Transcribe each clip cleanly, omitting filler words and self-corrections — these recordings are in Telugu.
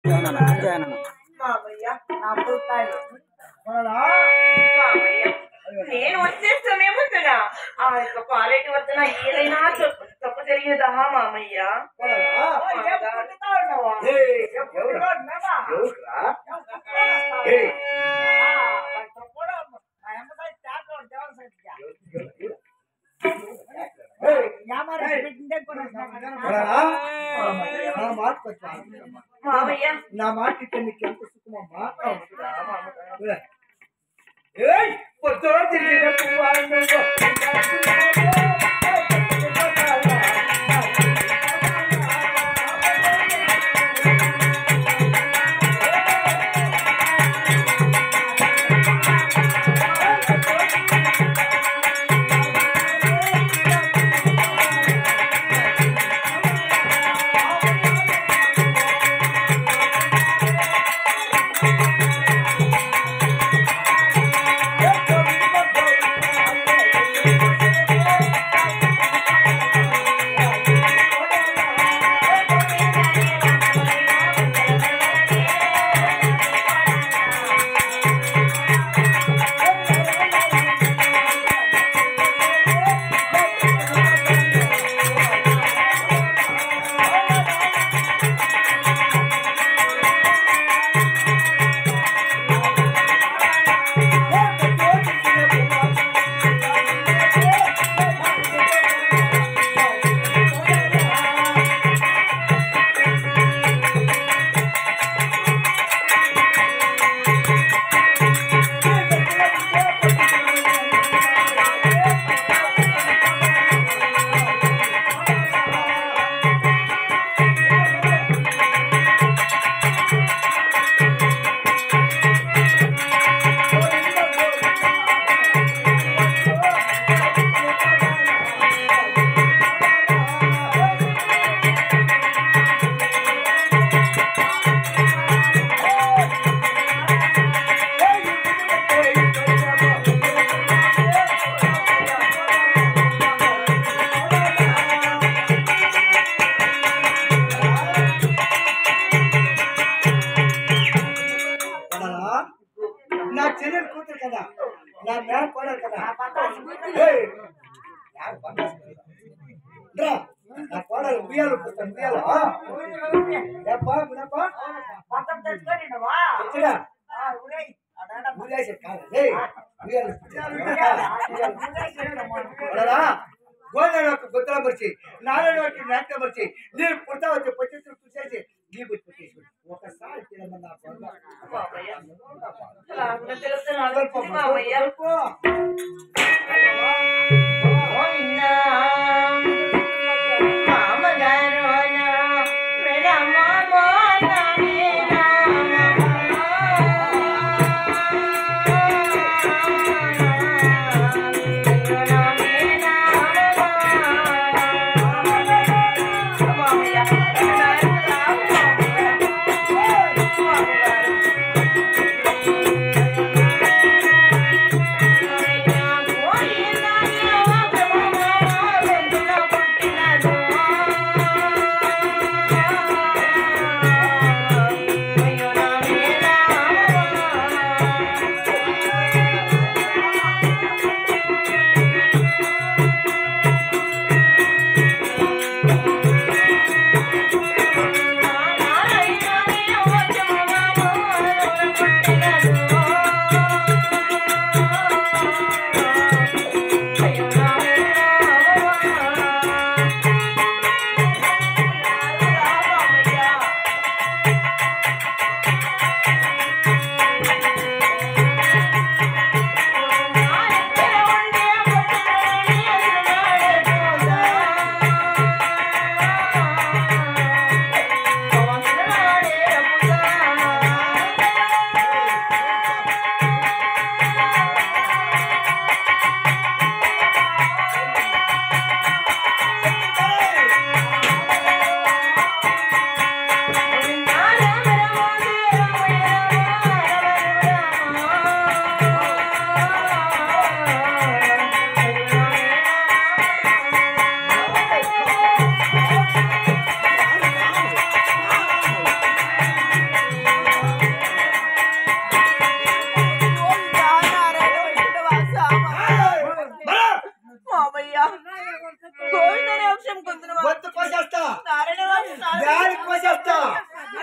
నేను వచ్చేస్తామేముంటున్నా ఆ యొక్క పాలేటి వద్దన ఏదైనా తప్పు జరిగేదా మామయ్య? మామయ్య నా మాట నీకు ఎంత సుఖమమ్మా. నా చెల్లెలు కూతురు కదా, నా మేడ కోడలు కదా. నా కోడలు ఉయ్యాలు కూర్చొని ఉయ్యాలు గోదావరి గుత్తల పరిచి నాలుగు నాట్యం పరిచి నేను పుడతా వచ్చి పచ్చి చూసేసి నీ బుద్ధి ఒకసారి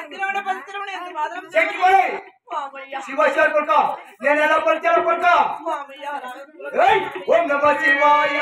శివాచార్య కొడుక నేను ఎలా పరిచయం కొడుక ఓం నమ శివాయ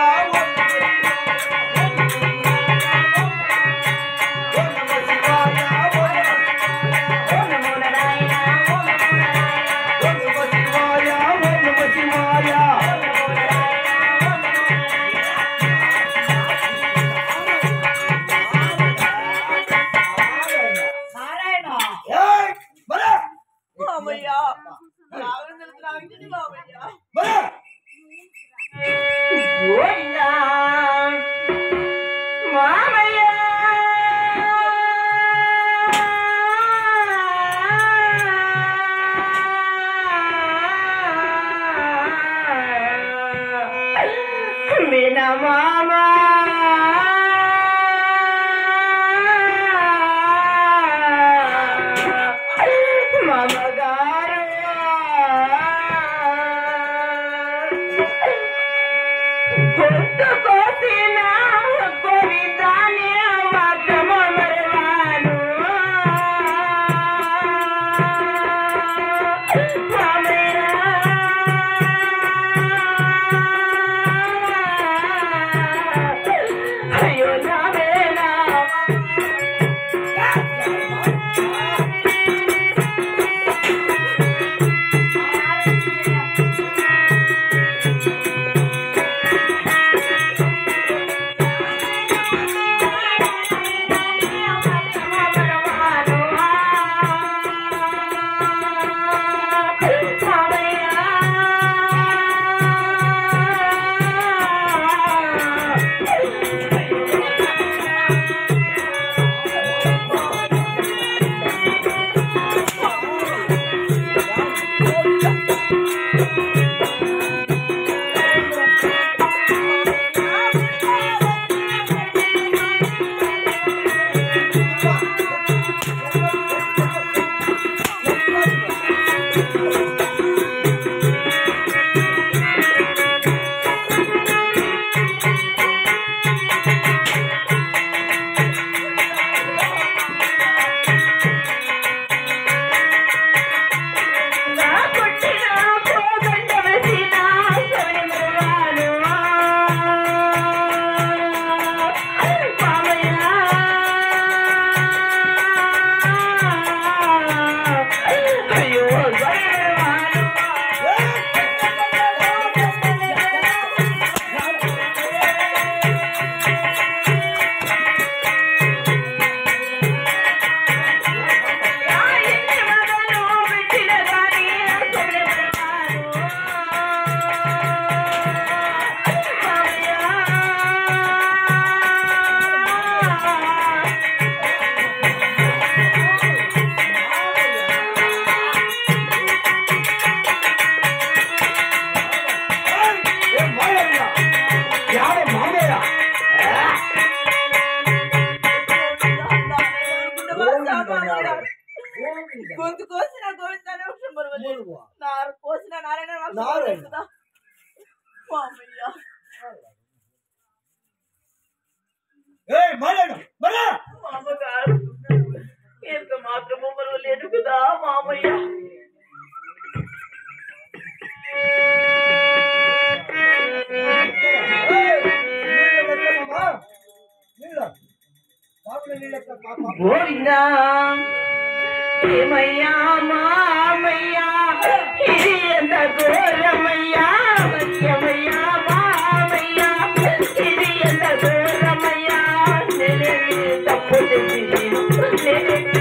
గొంతు కోసిన గోవిందాన్ని వృక్షం బరువలేదు నారు కోసిన నారాయణ మామగారు ఎంత మాత్రము బరువలేదు కదా మామయ్య. గోవిందా ఏమయ్యా మామయ్యా ఇది ఎంత ఘోరమయ్యా మత్యమయ్యా మామయ్యా ఇది ఎంత ఘోరమయ్యా నేనేమి తప్పు చేసి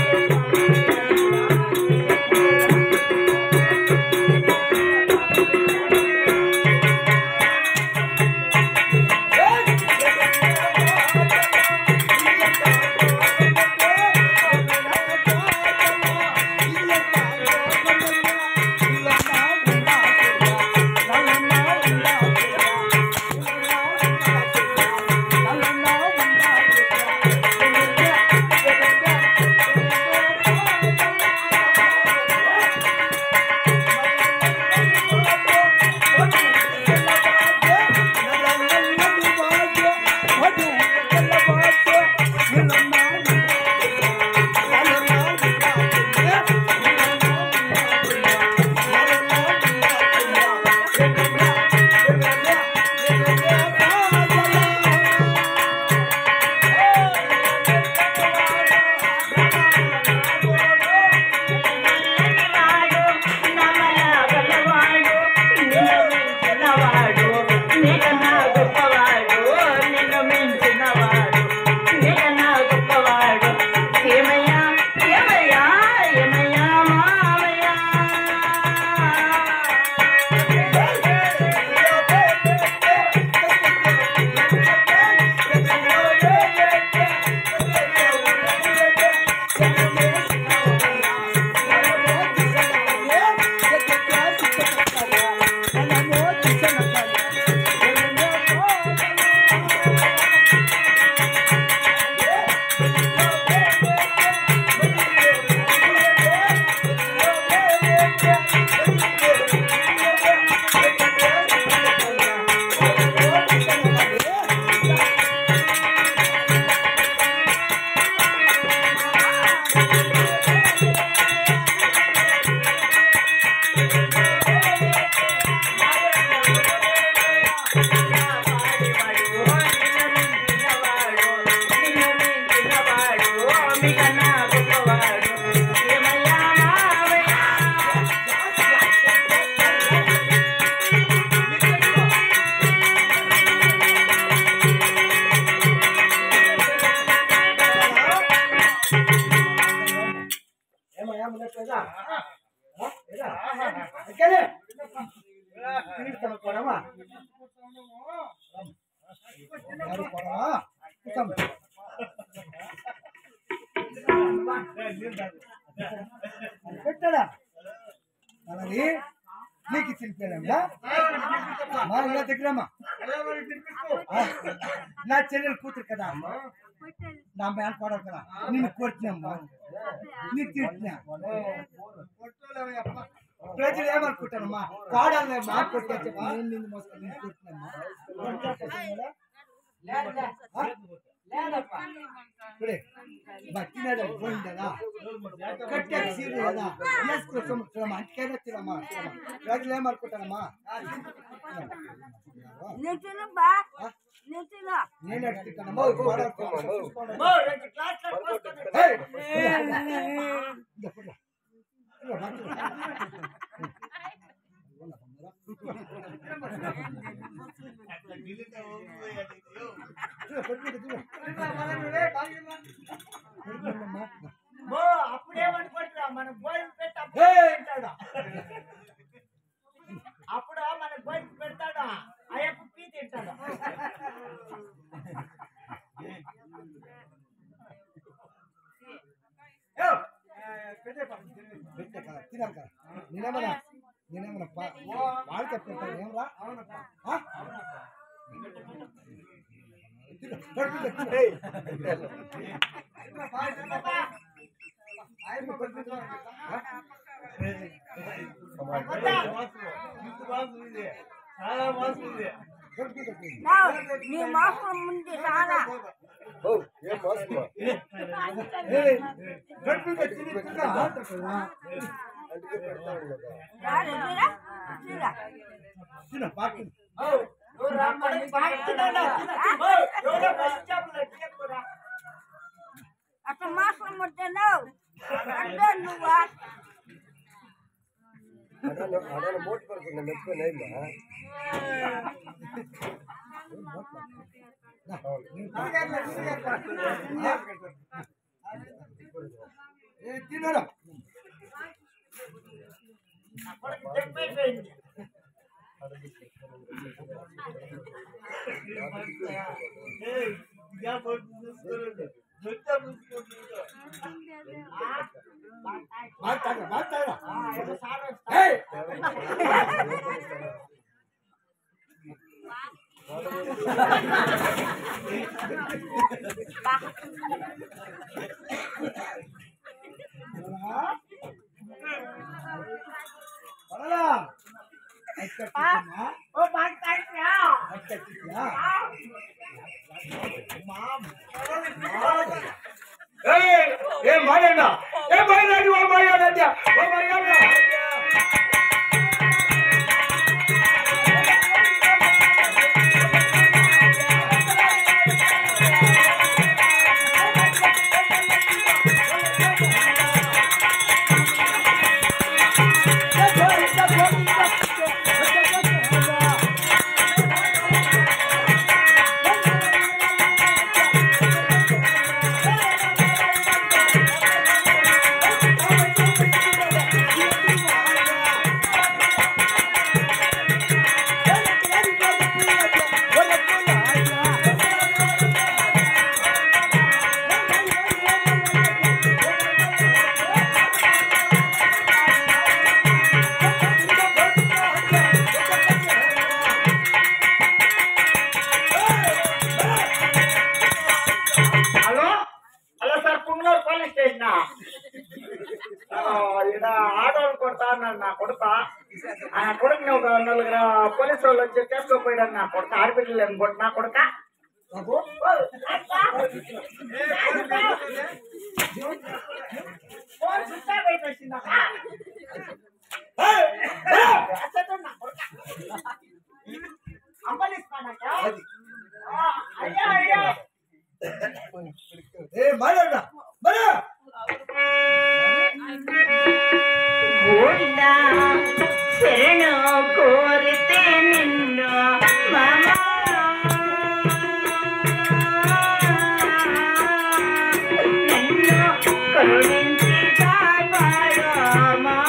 కదా అక్కడే తీర్థం కొడవా ಯಾರು ಕೊಡವಾ పెట్టాడ అలాగే నీకు తినిపోయాడా మా ఇలా దగ్గరమ్మా నా చెల్లెలు కూతురు కదా నా మేన కొడవు కదా నిన్ను కొట్టినమ్మా నీకు తిట్టినా ప్రజలు ఏమనుకుంటారమ్మా కోడల్ని మా కొట్టే చెప్పి నేను నిన్ను మోసుకొని నేను కొట్టినమ్మా బట్టినదా పోయిందా కట్టే సీరు కదా వేసుకొచ్చామా అంటేనే తినమ్మా ప్రజలు ఏమనుకుంటారమ్మా నేను అడుగుతానమ్మా అప్పుడేమనుకుంటున్నా మన గోయిలు పెట్టాడా అప్పుడు మన గోయిలు పెడతాడా అయ్యప్ప పీ తింటాడా తినాలి కదా నేనేమన్నా వాళ్ళు చెప్తాను ఏమరా అవునప్పా నీ మాసం ముందు చాలా అట్లా మాసం ముద్దావు అంటే నువ్వా మోటి పడుతుంది మెచ్చుకున్నా తినరా మాట్లాడరా ఏం బాగా ఏం బాగా ఆటోలు కొడతా అన్నాడు నా కొడుక ఆ కొడుకు నువ్వు నలుగురు పోలీసు వాళ్ళు వచ్చి చేసుకోపోయాడు నా కొడుక ఆడపిల్లలు అనుకోండి నా కొడుక శరణు కోరితే నిన్ను నిన్ను కరుణించి కాపాడు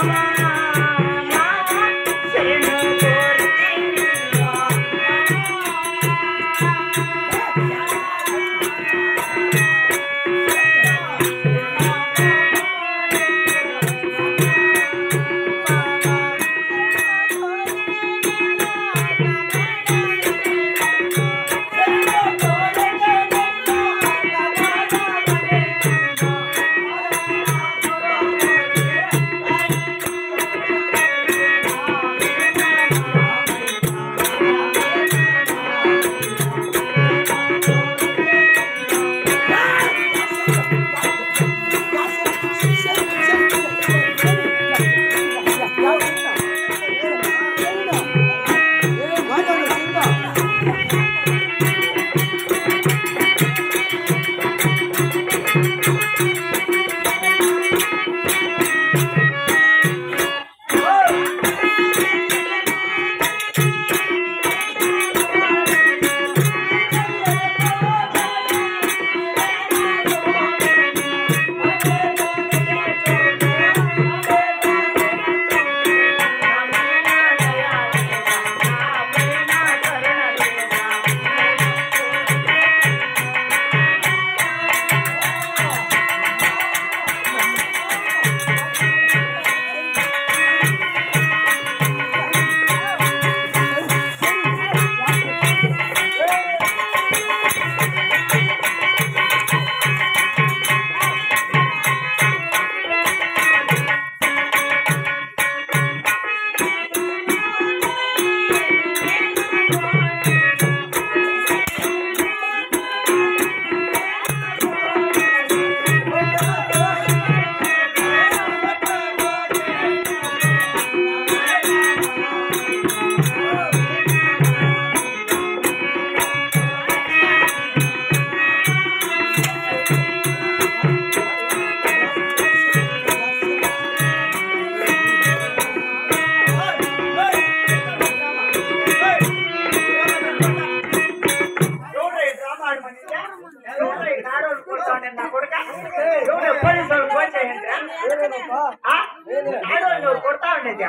ಕೊಡ್ತಾ ಉಂಡಿದ್ಯಾ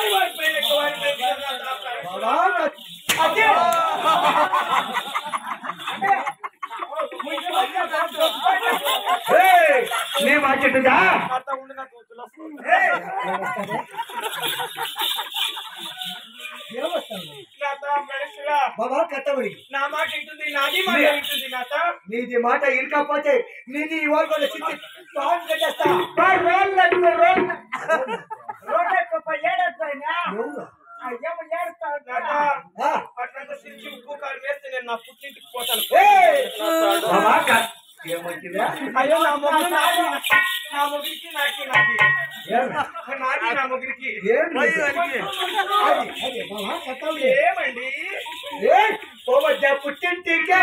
నీ మా చెట్టుదా బాబా కట్టబడి నా మాట ఇంటుంది నాది మాట ఇంటుంది నాత నీది మాట ఇరకపోతే నీది ఇవాళ కూడా చిట్టి పాన్ కట్టేస్తా అట్లా సిరికి ఉప్పు కారు వేస్తే నేను నా పుట్టింటికి పోతాను అయ్యో నా మొగిరికి నాకి నా మొగిరికి ఏమండి పుట్టింటికే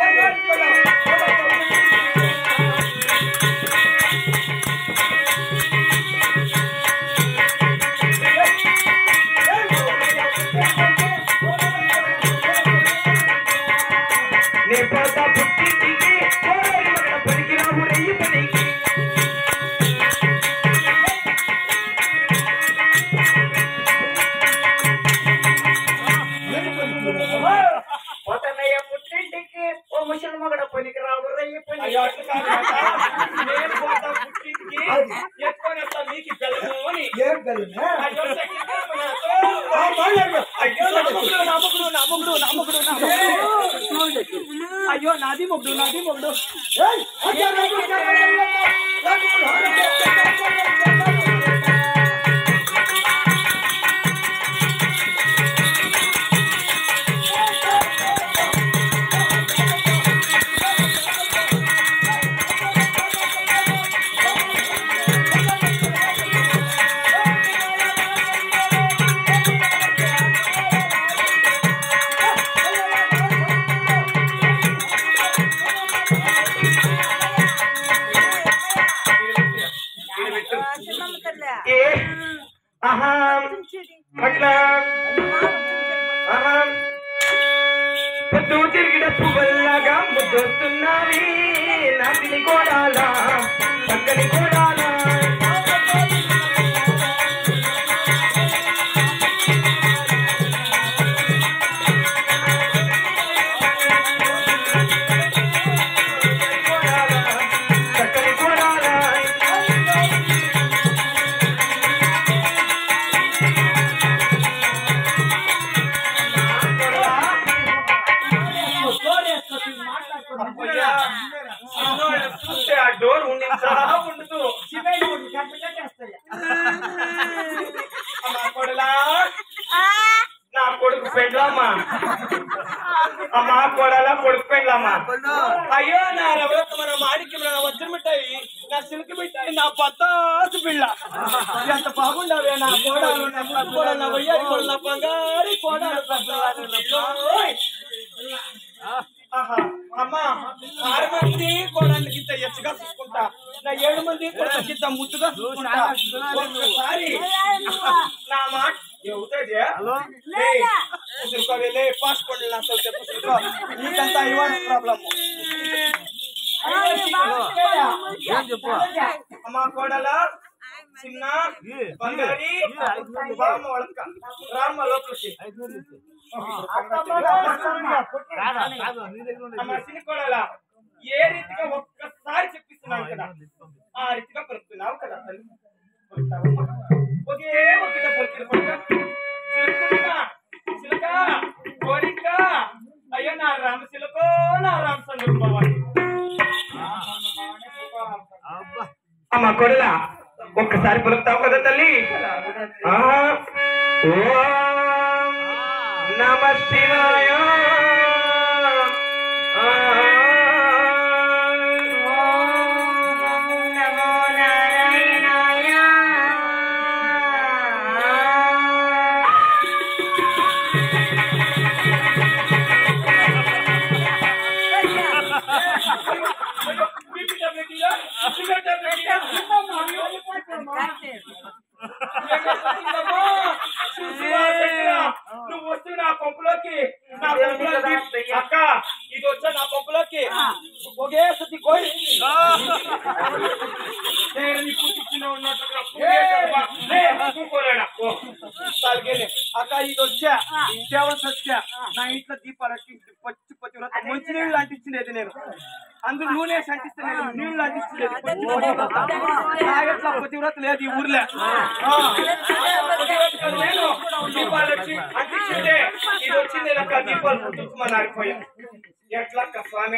పుట్టింటికి ఓ ముసలి మగడ పనికి రావు రయ్యి పని నేను పోతా పుట్టింటికి ఎత్తుకొని వస్తా మీకు బెల్లము అని ఏం కలిగినా అయ్యో నాది మొగ్డు పొద్దు తిరిగిన పువ్వుల్లాగా ముద్దొస్తున్నావి నాటిని కోడాలా చక్కని కోడాలా చక్కని కోడాలా చూస్తే ఆ డోర్ ఉండిందా ఉండదు నా కొడలా నా కొడుకు పెళ్ళామా అమ్మా కొడలా కొడుకు పెళ్ళామా అయ్యో నా రవ్వత మన మాడికి నా వజ్ర మిఠాయి నా సిల్క్ మిఠాయి నా పత్తాసు పిల్ల ఎంత బాగుండవే నా కోడలు నా కోడలు నా వయ్యారి కోడలు నా బంగారి కోడలు అమ్మా 6 మంది కోడళ్ళకి ఇంత ఎత్తుగా చూసుకుంటా నా 7 మంది కొడుకు ఇంత ముద్దుగా చూసుకుంటా ఒక్కసారి నా మాట అవుతుంది పాస్పోర్ట్ నా చెప్పు నీకంతా ఇవ్వాలి ప్రాబ్లమ్ అమ్మా కోడల చిన్న బంగారి బామ్మ వళక రామ్మ లోపలికి అమ్మ చిన్న కోడల ఏ రీతిగా ఒక్కసారి చెప్పిస్తున్నావు కదా ఆ రీతిగా పలుకుతున్నావు కదా తల్లి ఒకే ఒకే పలుకులు చిలక కోరిక అయ్యో నా రామ చిలకో నా రామచంద్ర భవాని అమ్మ కొడల ఒక్కసారి పలుకుతావు కదా తల్లి నమ శివాయ నువ్వు వస్తూ నా పంపులోకి అక్క ఇది వచ్చా నా పంపులోకి ఒకే సతి కోయి నేను నీకు ఉన్నట్టుగా తలకేనే అక్క ఇది వచ్చా ఇంకేవలసి వచ్చా నా ఇంట్లో దీపాలు అంటించి పచ్చి పచ్చి మంచి నీళ్ళు అంటించినది నేను అందులో నూనె అంటిస్తే నేను నీళ్లు అంటించలేదు నా ఎట్లా పతివ్రత లేదు ఈ ఊర్లో నేను దీపాలు వచ్చి అంటించిందే ఇది వచ్చింది నాకు దీపాలు పుట్టించమని ఆడిపోయా ఎట్లక్క స్వామి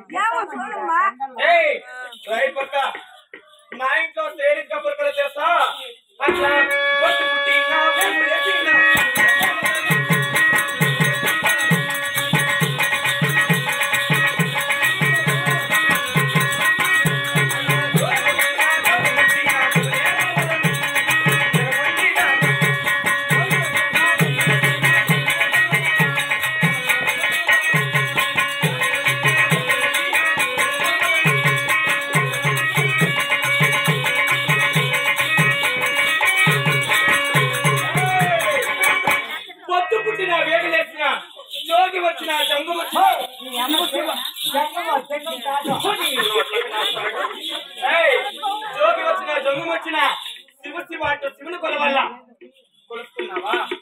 ఏయ్ రైట్ పక్క నా ఇంట్లో తేలిగ్గా పొరకలు చేస్తా అట్లా పొట్టు పుట్టినా జోగి వచ్చిన జంగు జోగి వచ్చిన జంగు వచ్చిన శివ శివ అంటూ శివుని కొలవల్ల కొలుస్తున్నావా